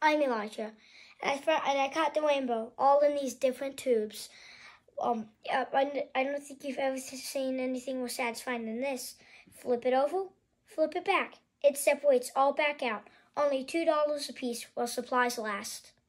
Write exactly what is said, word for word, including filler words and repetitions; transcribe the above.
I'm Elijah, and I found, and I caught the rainbow all in these different tubes. Um, I, I don't think you've ever seen anything more satisfying than this. Flip it over, flip it back. It separates all back out. Only two dollars a piece while supplies last.